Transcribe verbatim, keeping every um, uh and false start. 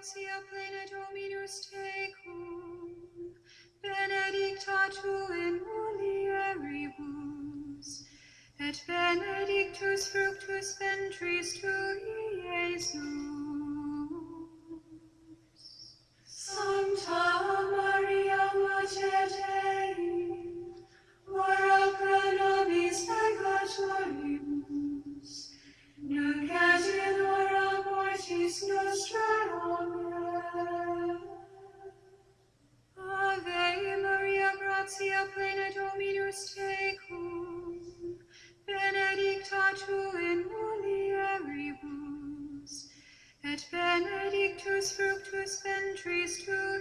gratia plena Dominus tecum, benedicta tu in mulieribus, et benedictus fructus ventris tui, Iesus. Sancta Maria, Mater Dei, ora pro nobis peccatoribus, nunc et in hora mortis nostrae. Amen. Ave Maria, gratia plena Dominus tecum, benedicta tu in mulieribus, et benedictus fructus ventris tui,